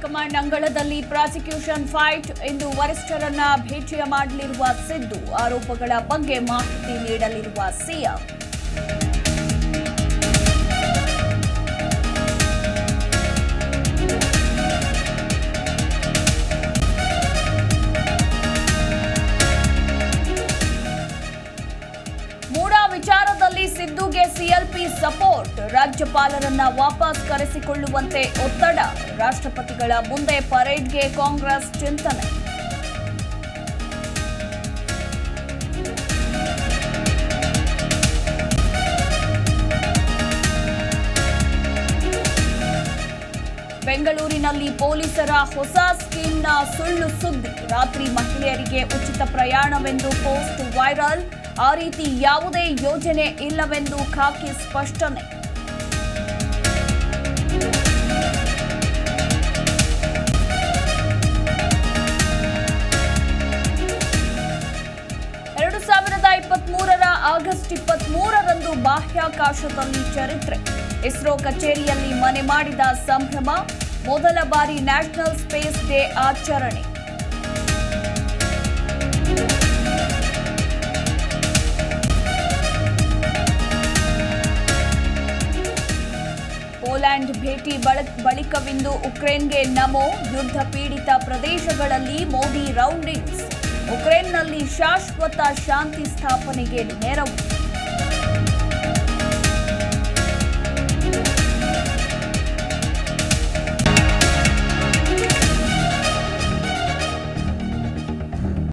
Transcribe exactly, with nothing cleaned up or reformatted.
High command ಅಂಗಳದಲ್ಲಿ prosecution fight. ಇಂದು ವರಿಷ್ಠರನ್ನ ಭೇಟಿ ಮಾಡಲಿರುವ ಸಿದ್ದು, ಆರೋಪಗಳ ಬಗ್ಗೆ ಮಾಹಿತಿ ನೀಡಲಿರುವ ಸಿಎಂ. ವಿಚಾರದಲ್ಲಿ ಸಿದ್ದುಗೆ ಸಿಎಲ್ಪಿ ಸಪೋರ್ಟ್. ರಾಜ್ಯಪಾಲರನ್ನ ವಾಪಸ್ ಕರೆಸಿಕೊಳ್ಳುವಂತೆ ಒತ್ತಡ. ರಾಷ್ಟ್ರಪತಿಗಳ ಮುಂದೆ ಪರೇಡ್ಗೆ ಕಾಂಗ್ರೆಸ್ ಚಿಂತನೆ. ಬೆಂಗಳೂರಿನಲ್ಲಿ ಪೊಲೀಸರ ಹೊಸ ಸ್ಕೀಮ್ನ ಸುಳ್ಳು ಸುದ್ದಿ. ರಾತ್ರಿ ಮಹಿಳೆಯರಿಗೆ ಉಚಿತ ಪ್ರಯಾಣವೆಂದು ಪೋಸ್ಟ್ ವೈರಲ್. ಆ ರೀತಿ ಯಾವುದೇ ಯೋಜನೆ ಇಲ್ಲವೆಂದು ಖಾಕಿ ಸ್ಪಷ್ಟನೆ. ಎರಡು ಸಾವಿರದ ಇಪ್ಪತ್ಮೂರರ ಆಗಸ್ಟ್ ಇಪ್ಪತ್ಮೂರರಂದು ಬಾಹ್ಯಾಕಾಶದಲ್ಲಿ ಚರಿತ್ರೆ. ಇಸ್ರೋ ಕಚೇರಿಯಲ್ಲಿ ಮನೆ ಮಾಡಿದ ಸಂಭ್ರಮ. ಮೊದಲ ಬಾರಿ ನ್ಯಾಷನಲ್ ಸ್ಪೇಸ್ ಡೇ ಆಚರಣೆ. ಪೋಲೆಂಡ್ ಭೇಟಿ ಬಳಿಕವಿಂದು ಉಕ್ರೇನ್ಗೆ ನಮೋ. ಯುದ್ಧ ಪೀಡಿತ ಪ್ರದೇಶಗಳಲ್ಲಿ ಮೋದಿ ರೌಂಡಿಂಗ್ಸ್. ಉಕ್ರೇನ್ನಲ್ಲಿ ಶಾಶ್ವತ ಶಾಂತಿ ಸ್ಥಾಪನೆಗೆ ನೆರವು.